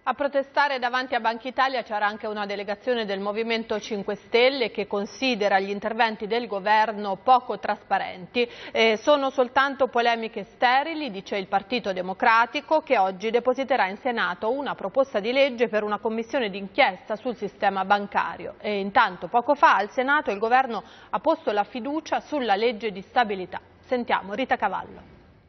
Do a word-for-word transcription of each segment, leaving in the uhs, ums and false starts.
A protestare davanti a Banca Italia c'era anche una delegazione del Movimento cinque Stelle che considera gli interventi del governo poco trasparenti. Eh, sono soltanto polemiche sterili, dice il Partito Democratico, che oggi depositerà in Senato una proposta di legge per una commissione d'inchiesta sul sistema bancario. E intanto poco fa al Senato il governo ha posto la fiducia sulla legge di stabilità. Sentiamo Rita Cavallo.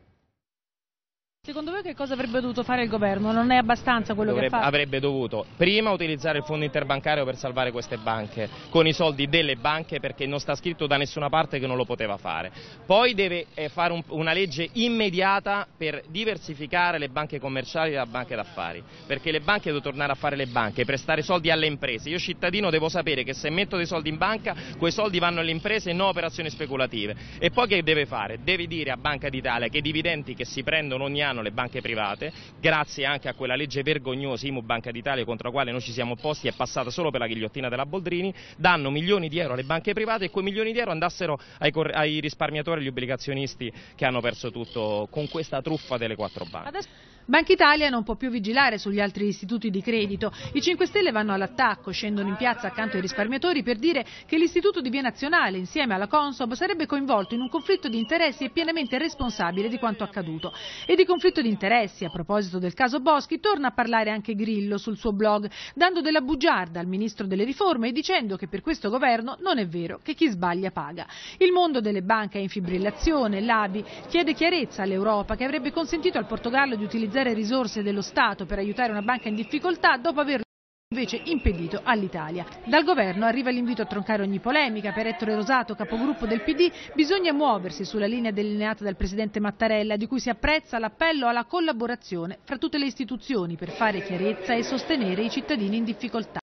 Secondo voi che cosa avrebbe dovuto fare il governo? Non è abbastanza quello Dovrebbe, che ha fatto? Avrebbe dovuto prima utilizzare il fondo interbancario per salvare queste banche con i soldi delle banche, perché non sta scritto da nessuna parte che non lo poteva fare. Poi deve eh, fare un, una legge immediata per diversificare le banche commerciali da banche d'affari, perché le banche devono tornare a fare le banche, prestare soldi alle imprese. Io cittadino devo sapere che se metto dei soldi in banca quei soldi vanno alle imprese e non operazioni speculative. E poi che deve fare? Deve dire a Banca d'Italia che i dividendi che si prendono ogni anno le banche private, grazie anche a quella legge vergognosa I M U Banca d'Italia contro la quale noi ci siamo opposti, è passata solo per la ghigliottina della Boldrini, danno milioni di euro alle banche private e quei milioni di euro andassero ai, ai risparmiatori e agli obbligazionisti che hanno perso tutto con questa truffa delle quattro banche. Adesso Banca Italia non può più vigilare sugli altri istituti di credito. I cinque Stelle vanno all'attacco, scendono in piazza accanto ai risparmiatori per dire che l'Istituto di Via Nazionale, insieme alla Consob, sarebbe coinvolto in un conflitto di interessi e pienamente responsabile di quanto accaduto. E di conflitto di interessi, a proposito del caso Boschi, torna a parlare anche Grillo sul suo blog, dando della bugiarda al ministro delle riforme e dicendo che per questo governo non è vero che chi sbaglia paga. Il mondo delle banche è in fibrillazione, l'A B I chiede chiarezza all'Europa, che avrebbe consentito al Portogallo di utilizzare risorse dello Stato per aiutare una banca in difficoltà dopo averlo invece impedito all'Italia. Dal governo arriva l'invito a troncare ogni polemica. Per Ettore Rosato, capogruppo del P D, bisogna muoversi sulla linea delineata dal presidente Mattarella, di cui si apprezza l'appello alla collaborazione fra tutte le istituzioni per fare chiarezza e sostenere i cittadini in difficoltà.